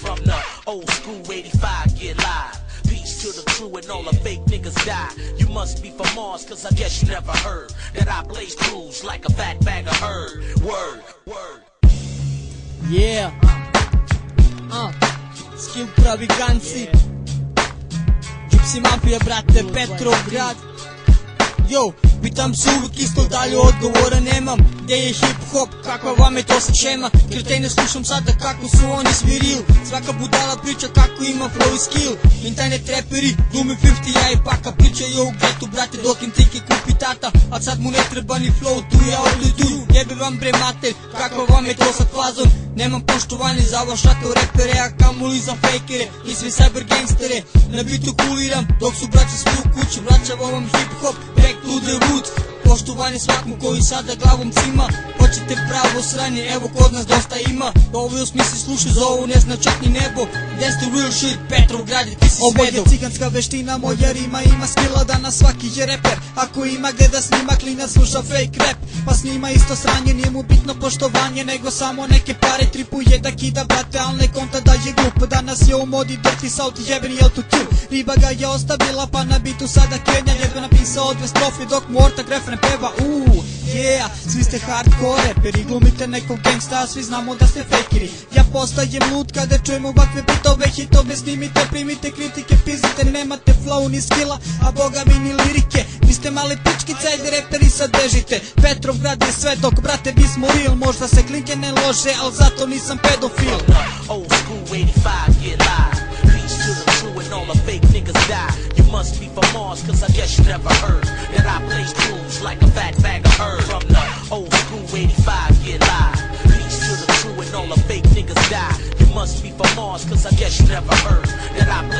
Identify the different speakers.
Speaker 1: From the old school 85, get live. Peace to the crew and all the fake niggas die. You must be from Mars, cause I guess you never heard that I blaze crews like a fat bag of herd. Word, word.
Speaker 2: Yeah. Skill pravi ganci. Gypsy Mafia, brate, Petrovgrad. Yo, pitam se uvijek isto, dalje odgovora nemam. Gdje je hip-hop, kakva vam je to sad šema? Kretene slušam sada kako su oni svi real. Svaka budala priča kako ima flow i skill. Internet reperi, glumi 50, ja i Paka pričaju u getu, brate, dok im tiki kupi tata. A sad mu ne treba ni flow, tu ja ovdje tu. Jebe vam bre mater, kakva vam je to sad fazon? Nemam poštovanje za vaš šato repere, a kamoli za fejkere i svi cyber gangstere. Na bitu kuliram, dok su braća svi u kući, vraćam ovom hip-hop, back to the roots. Poštovanje svakom koji sada glavom cima. Hoćete pravo sranje, evo kod nas dosta ima. Ovo je smisli slušaj za ovo ne zna čak ni nebo. That's the real shit, Petrovgrad, ti si svedo.
Speaker 3: Ovo je ciganska veština, moja rima ima skilla, danas svaki je reper. Ako ima gdje da snima, klinac sluša fake rap. Pa snima isto sranje, nije mu bitno poštovanje, nego samo neke pare. Tripuje da kida brate, al ne konta da je glup. Danas je u modi Dirty South i jebeni autotune. Riba ga je ostavila pa na bitu sada Kenja. Jedva napisao 2 strofe dok mu ortak refren peva. Yeah, svi ste hardcore reperi, glumite nekog gangsta, a svi znamo da ste fejkeri. Ja postajem lud kada čujem ovakve bitove, hitove snimite, primite kritike, pizite, nemate flow ni skilla, a boga mi ni lirike. Vi ste male pičkice, ajde reperi sad bežite. Petrovgrad je sve dok brate mi smo real, možda se klinke ne lože, al zato nisam pedofil.
Speaker 1: Old school 85, get live. Peace to the crew and all the fake niggas die. You must be from Mars, cause I guess you never heard that I blaze crews like a fat bag of herd. From the old school 85, get live. Peace to the crew and all the fake niggas die. You must be from Mars, cause I guess you never heard that I blaze